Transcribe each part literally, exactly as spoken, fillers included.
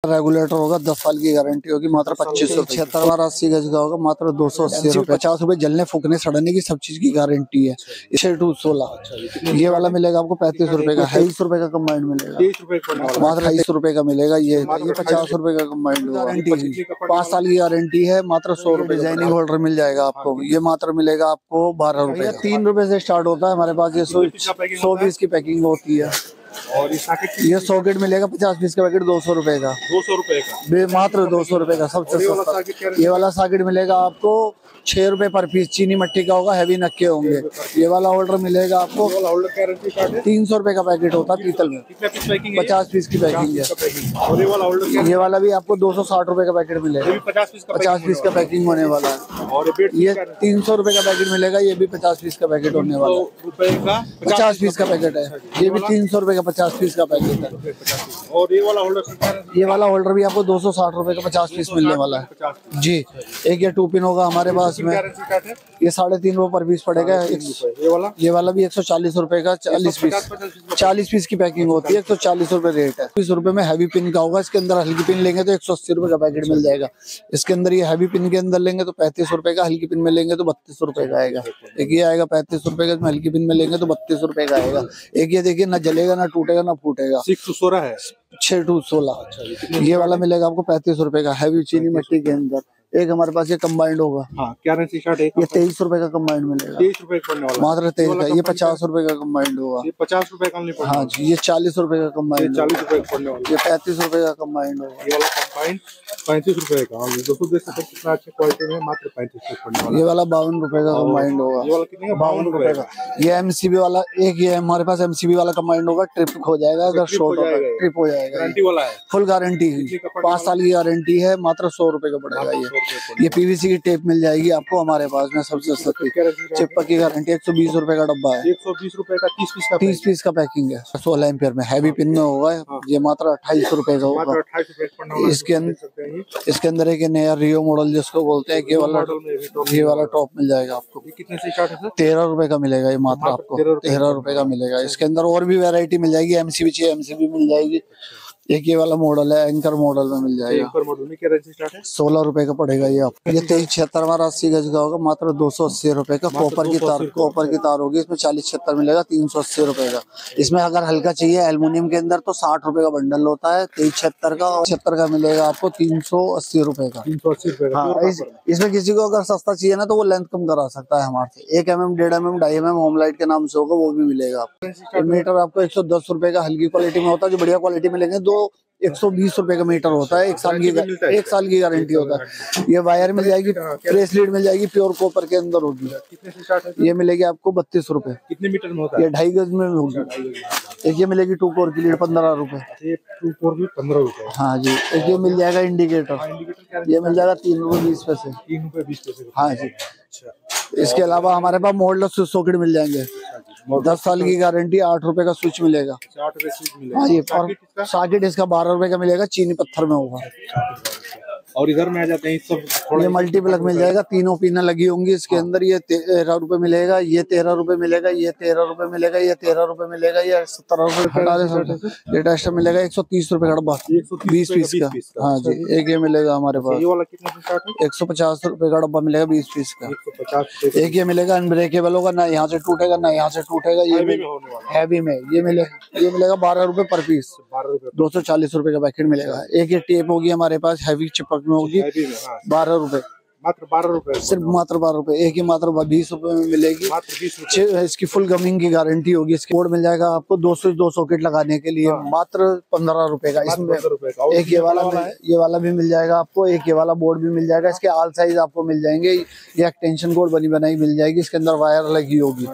Regulator होगा, दस साल की गारंटी होगी, मात्र पच्चीस सौ छिहत्तर बार अस्सी गज का होगा, मात्र दो सौ अस्सी रुपए। पचास रुपए जलने फूकने सड़ने की सब चीज की गारंटी है। छह टू सोलह ये वाला मिलेगा आपको पैंतीस रुपए का, तेईस रुपए का कंबाइंड मिलेगा, मात्र अठाईस रुपए का मिलेगा। ये ये पचास रुपए का कंबाइंड गारंटी, पाँच साल की गारंटी है, मात्र सौ रुपए। डिजाइनिंग होल्डर मिल जाएगा आपको, ये मात्र मिलेगा आपको बारह रुपए। तीन रुपए से स्टार्ट होता है हमारे पास। ये सौ बीस की पैकिंग होती है। और ये सॉकेट ये सॉकेट मिलेगा पचास पीस का पैकेट दो सौ रुपए का, दो सौ रुपए का, मात्र दो सौ रुपए का सबसे सस्ता। ये वाला सॉकेट मिलेगा आपको छह रुपए पर पीस, चीनी मट्टी का होगा, हैवी नक्के होंगे। ये वाला होल्डर मिलेगा आपको तीन सौ रुपए का पैकेट होता है पीतल में, पचास पीस की पैकिंग है। और ये वाला होल्डर ये वाला भी आपको दो सौ साठ रुपए का पैकेट मिलेगा, पचास पीस का पचास पीस का पैकिंग होने वाला है। और ये तीन सौ रुपए का पैकेट मिलेगा, ये भी पचास पीस का पैकेट होने वाला है, पचास पीस का पैकेट है। ये भी तीन सौ रुपए का पचास पीस का पैकेट है। और ये वाला होल्डर, ये वाला होल्डर भी आपको दो सौ साठ रुपए का पचास पीस मिलने वाला है जी। एक ये टू पिन होगा हमारे पास में, ये साढ़े तीन रुपए पर पीस पड़ेगा। ये वाला ये वाला भी एक सौ चालीस रुपए का, चालीस पीस चालीस पीस की पैकिंग होती है, एक सौ चालीस रुपए रेट है। बीस रुपए में हैवी पिन का होगा, इसके अंदर हल्की पिन लेंगे तो एक सौ अस्सी रुपए का पैकेट मिल जाएगा। इसके अंदर ये हैवी पिन के अंदर लेंगे तो पैंतीस रुपए का, हल्की पिन में लेंगे तो बत्तीस रुपए का आएगा। एक ये आएगा पैंतीस रुपए का, हल्की पिन में लेंगे तो बत्तीस रुपए का आएगा। एक ये देखिए ना जलेगा ना टूटेगा ना फूटेगा, सोलह है, छह टू सोलह। ये वाला मिलेगा आपको पैंतीस रुपए का, हैवी चीनी मिट्टी के अंदर। एक हमारे पास ये कंबाइंड होगा, हाँ, क्या रेंज स्टार्ट है? ये तेईस रुपए का कंबाइंड मिलेगा, तेईस रुपए का वाला, मात्र तेईस का। ये पचास रुपए का कंबाइंड होगा, ये पचास रुपए का नहीं पड़ेगा। हाँ जी। ये चालीस रुपए का कंबाइंड, चालीस रुपए का पड़ने वाला। ये पैंतीस रुपए का कंबाइंड होगा। ये वाला कंबाइंड पैंतीस रुपए का, दोस्तों देख सकते हैं कितना अच्छी क्वालिटी में, मात्र पैंतीस रुपए पड़ने वाला। ये वाला बावन रुपए का कंबाइंड होगा, ये वाला कितने का? बावन रुपए का। ये एमसीबी वाला, एक ये हमारे पास एमसीबी वाला कंबाइंड होगा, ट्रिप हो जाएगा अगर शॉर्ट होगा, ट्रिप हो जाएगा। गारंटी वाला है, फुल गारंटी, पाँच साल की गारंटी है, मात्र सौ रुपए का पड़ेगा। ये ये पीवीसी की टेप मिल जाएगी आपको हमारे पास में, सबसे सस्ती चिपक की गारंटी। एक सौ बीस रुपए का डब्बा है, एक सौ बीस रुपए का, तीस पीस का, तीस पीस का पैकिंग है। सोलह एम्पियर में हैवी पिन में होगा, ये मात्र अट्ठाईस रुपए का होगा। इसके अंदर इसके अंदर एक नया रियो मॉडल जिसको बोलते हैं, ये वाला ये वाला टॉप मिल जाएगा आपको। कितने से स्टार्ट है? तेरह रुपए का मिलेगा ये, मात्र आपको तेरह रुपए का मिलेगा। इसके अंदर और भी वैरायटी मिल जाएगी, एमसीबी चाहिए एमसीबी मिल जाएगी। एक ये वाला मॉडल है, एंकर मॉडल में मिल जाएगा, एंकर मॉडल में क्या रेंज स्टार्ट है? सोलह रुपए का पड़ेगा ये आपको। ये तेईस छिहत्तर बार अस्सी गज का होगा, मात्र दो सौ अस्सी रुपए का। कॉपर की तार, कॉपर की तार होगी, इसमें चालीस छिहत्तर मिलेगा, तीन सौ अस्सी रुपए का। इसमें अगर हल्का चाहिए एल्युमिनियम के अंदर तो साठ रुपए का बंडल होता है, तेईस छिहत्तर का। और छिहत्तर का मिलेगा आपको तीन सौ अस्सी रुपए का, तीन सौ अस्सी रुपए का। हाँ, इस, इसमें किसी को अगर सस्ता चाहिए ना तो वो लेंथ कम करा सकता है हमारे से। एक एम एम डेढ़ एम एम ढाई एम एम होम लाइट के नाम से होगा, वो भी मिलेगा आपको। मीटर आपको एक सौ दस रुपए का हल्की क्वालिटी में होता है, जो बढ़िया क्वालिटी में लेंगे दो एक सौ बीस रुपए का मीटर होता है, एक साल की एक साल की गारंटी होता है। ये वायर मिल जाएगी, ब्रेसलेट मिल जाएगी, प्योर कॉपर के अंदर होगी। कितने से स्टार्ट है? ये मिलेगी आपको बत्तीस रुपए। कितने मीटर में होता है? ये ढाई गज में होगी। एक ये मिलेगी टू कोर की लीड, पंद्रह रुपए। टू कोर की पंद्रह रुपए, हाँ जी। एक ये मिल जाएगा इंडिकेटर, ये मिल जाएगा तीन रुपए बीस पैसे, तीन रुपए बीस पैसे। हाँ जी। इसके अलावा हमारे पास मॉडल स्विच सॉकेट मिल जाएंगे, दस साल की गारंटी, आठ रुपए का स्विच मिलेगा। हाँ जी। और सॉकेट इसका बारह रुपए का मिलेगा, चीनी पत्थर में होगा। और इधर में आ जाते हैं सब, ये मल्टी प्लग मिल जाएगा, तीनों पिन लगी होंगी इसके अंदर। ये तेरह रुपए मिलेगा, ये तेरह रुपए मिलेगा, ये तेरह रुपए मिलेगा, ये तेरह रुपए मिलेगा, ये सत्रह रुपए। लेटेस्ट मिलेगा एक सौ तीस रुपए का डब्बा, बीस पीस का। हाँ जी। एक ये मिलेगा हमारे पास, एक सौ पचास रुपए का डब्बा मिलेगा, बीस पीस का। एक ये मिलेगा अनब्रेकेबल होगा, ना यहाँ से टूटेगा ना यहाँ से टूटेगा। ये हैवी में ये मिलेगा, ये मिलेगा बारह रुपए पर पीस, दो सौ चालीस रुपए का पैकेट मिलेगा। एक ये टेप होगी हमारे पास, हैवी चिपक में होगी, बारह रुपए, मात्र बारह रुपए, सिर्फ मात्र बारह रुपए। एक ही मात्र बीस रुपए में मिलेगी, इसकी फुल गमिंग की गारंटी होगी। इसकी बोर्ड मिल जाएगा आपको दो सौ दो सॉकेट लगाने के लिए, मात्र पंद्रह रुपए का। इसमें एक ये वाला ये वाला भी मिल जाएगा आपको, एक ये वाला बोर्ड भी मिल जाएगा। इसके ऑल साइज आपको मिल जाएंगे, ये एक्सटेंशन बोर्ड बनी बनाई मिल जाएगी, इसके अंदर वायर लगी होगी।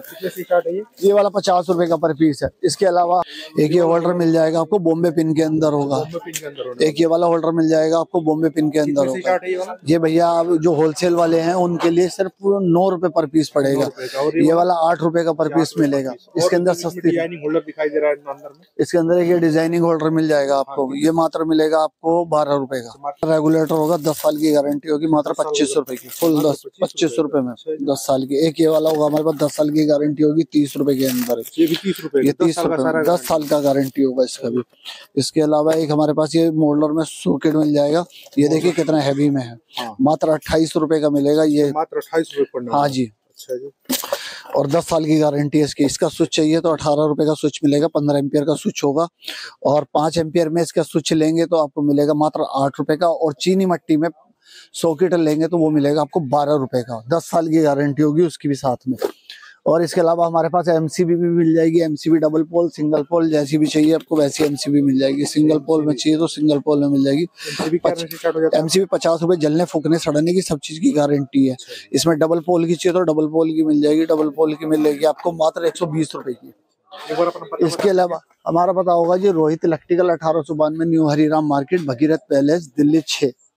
ये वाला पचास रुपए का पर पीस है। इसके अलावा एक ये होल्डर मिल जाएगा आपको, बॉम्बे पिन के अंदर होगा। एक ये वाला होल्डर मिल जाएगा आपको, बॉम्बे पिन के अंदर होगा। ये भैया जो होलसेल वाले हैं उनके लिए सिर्फ नौ रुपए पर पीस पड़ेगा। ये वाला आठ रुपए का पर पीस मिलेगा। इसके अंदर सस्ती डिजाइनिंग होल्डर दिखाई दे रहा है अंदर में। इसके अंदर एक ये डिजाइनिंग होल्डर मिल जाएगा आपको। ये मात्र मिलेगा आपको बारह रुपए का। रेगुलेटर होगा, दस साल की गारंटी होगी, मात्र पच्चीस रुपए की, फुल दस पच्चीस रुपए में दस साल की। एक ये वाला होगा हमारे पास, दस साल की गारंटी होगी, तीस रुपए के अंदर। ये भी तीस रुपए, ये तीस रुपए, दस साल का गारंटी होगा इसका भी। इसके अलावा एक हमारे पास ये मोल्डर में सॉकेट मिल जाएगा। ये देखिए कितना हैवी में है, मात्र अट्ठाईस रुपए का मिलेगा ये, मात्र अट्ठाईस रुपए। हाँ जी। अच्छा जी। और दस साल की गारंटी है इसकी। इसका स्विच चाहिए तो अठारह रुपए का स्विच मिलेगा, पंद्रह एम्पियर का स्विच होगा। और पांच एम्पियर में इसका स्विच लेंगे तो आपको मिलेगा मात्र आठ रुपए का। और चीनी मट्टी में सॉकेट लेंगे तो वो मिलेगा आपको बारह रुपए का। दस साल की गारंटी होगी उसकी भी साथ में। और इसके अलावा हमारे पास एमसीबी भी मिल जाएगी। MCB double pole, single pole, जैसी भी चाहिए आपको वैसी एमसीबी मिल जाएगी। सिंगल पोल में चाहिए तो सिंगल पोल में मिल जाएगी। एमसीबी पचास रुपए, जलने फूकने सड़ने की सब चीज की गारंटी है। इसमें डबल पोल की चाहिए तो डबल पोल की मिल जाएगी। डबल पोल की मिलेगी आपको मात्र एक सौ बीस रुपए की। इसके अलावा हमारा पता होगा जी रोहित इलेक्ट्रिकल, अठारह सौ बानवे, new Hariram market, Bhagirath palace, Delhi छह।